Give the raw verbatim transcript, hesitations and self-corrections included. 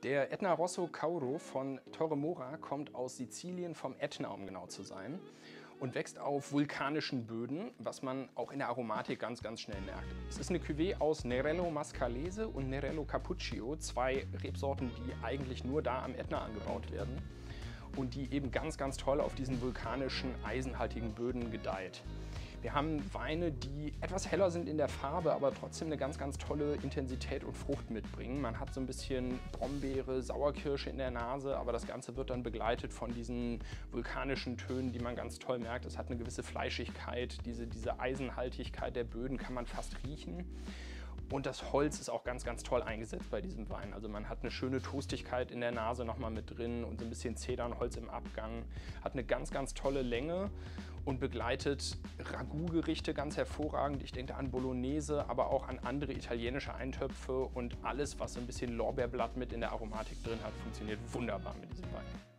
Der Etna Rosso Cauro von Torre Mora kommt aus Sizilien, vom Ätna, um genau zu sein, und wächst auf vulkanischen Böden, was man auch in der Aromatik ganz, ganz schnell merkt. Es ist eine Cuvée aus Nerello Mascalese und Nerello Cappuccio, zwei Rebsorten, die eigentlich nur da am Ätna angebaut werden und die eben ganz, ganz toll auf diesen vulkanischen, eisenhaltigen Böden gedeiht. Wir haben Weine, die etwas heller sind in der Farbe, aber trotzdem eine ganz, ganz tolle Intensität und Frucht mitbringen. Man hat so ein bisschen Brombeere, Sauerkirsche in der Nase, aber das Ganze wird dann begleitet von diesen vulkanischen Tönen, die man ganz toll merkt. Es hat eine gewisse Fleischigkeit, diese, diese Eisenhaltigkeit der Böden kann man fast riechen. Und das Holz ist auch ganz, ganz toll eingesetzt bei diesem Wein. Also man hat eine schöne Toastigkeit in der Nase nochmal mit drin und so ein bisschen Zedernholz im Abgang. Hat eine ganz, ganz tolle Länge und begleitet Ragout-Gerichte ganz hervorragend. Ich denke an Bolognese, aber auch an andere italienische Eintöpfe und alles, was so ein bisschen Lorbeerblatt mit in der Aromatik drin hat, funktioniert wunderbar mit diesem Wein.